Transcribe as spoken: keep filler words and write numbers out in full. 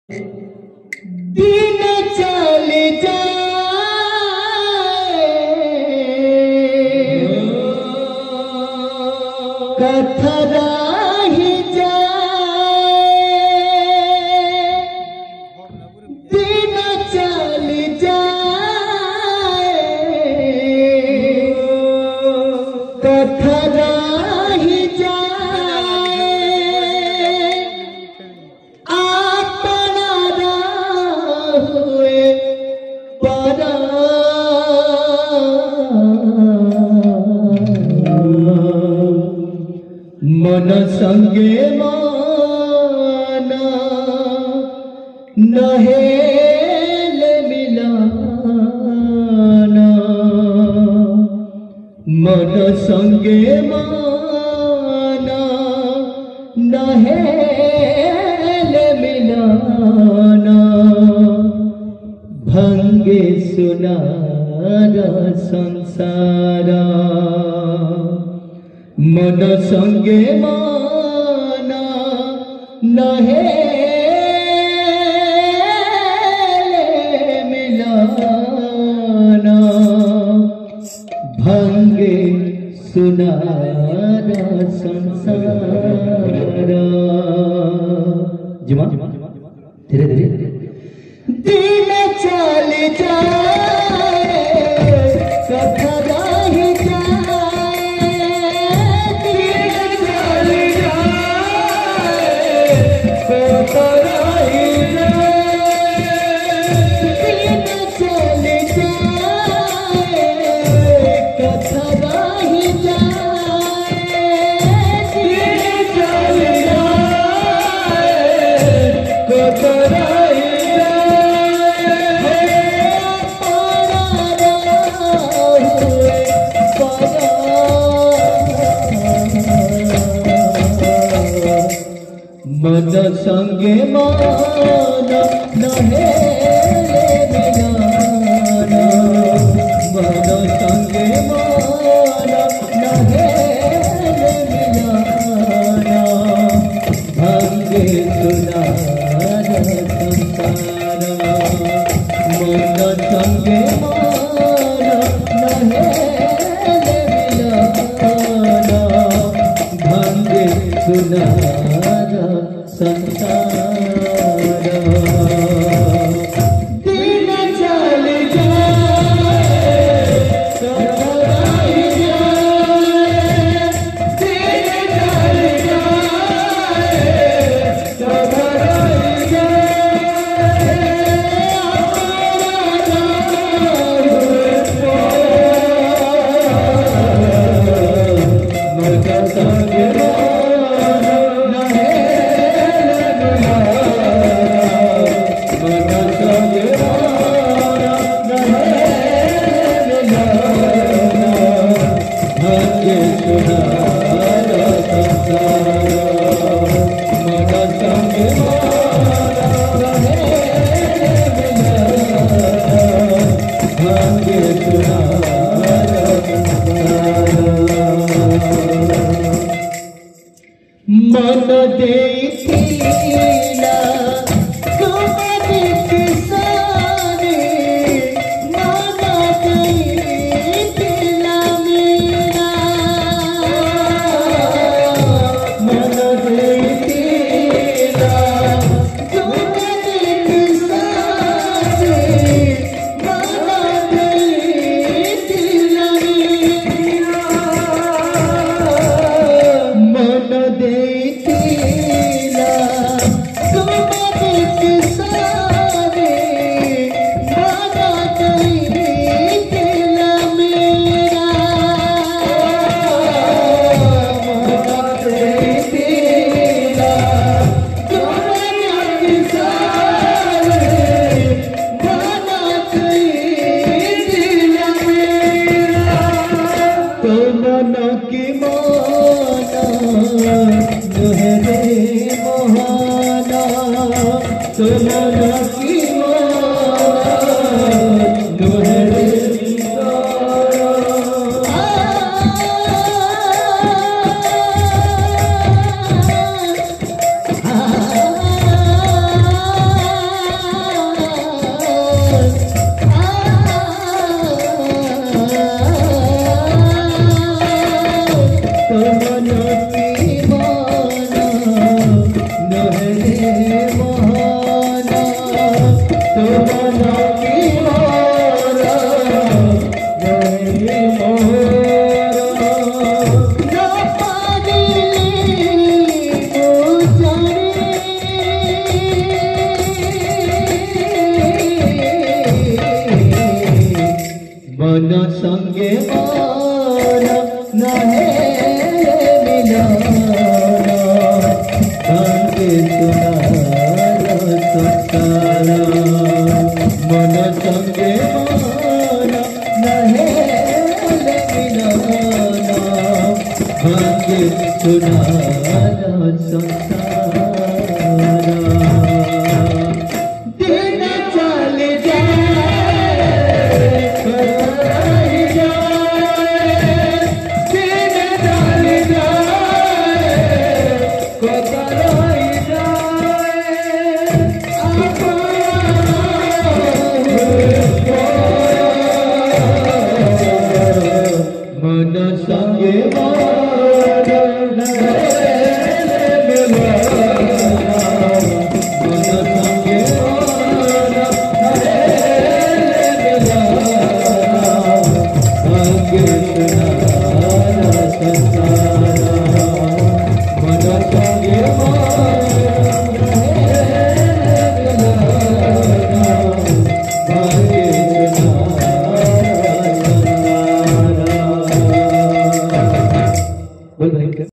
दिन चले जाए कथा रही जाए, दिन चले जाए कथा रही जाए, अपना हुए परा मन संगे माना नहेल मिलाना, मन संगे माना नहेल मिलाना, भंगे सुनारा संसारा, मन संगे माना नहेल मिलाना, भंगे सुनारा संसारा। जुमा धीरे धीरे दिन चले जाए कथा रही जाए, दिन चले जाए कथा रही जाए, दिन चले जाए कथा रही जाए, दिन चले जाए कथा रही मन संगे माना नहेल मिलाना, मन संगे माना नहेल मिलाना, भंगे सुनारा संसारा, मन संगे माना नहेल मिलाना, भंगे सुनारा संसार। दिन चले जाए कथा रही जाए, दिन चले जाए कथा रही जाए, मन संगे मन देतीला तुम्हारी किसानी, मन देतीला मेरा, मन देतीला तुम्हारी किसानी, मन देतीला मेरा, मन दे मन की माना नुहरे मोहाना, तो मन की माना नुहरे आ संगे माना नहे मिलाना संगे सुनारा सतारा मन संगे माना नहे मिलाना संगे सुनारा सतारा दिन चल जाए कराई जाए दिन चल जाए कराई जाए मन संगे माना मन संगे माना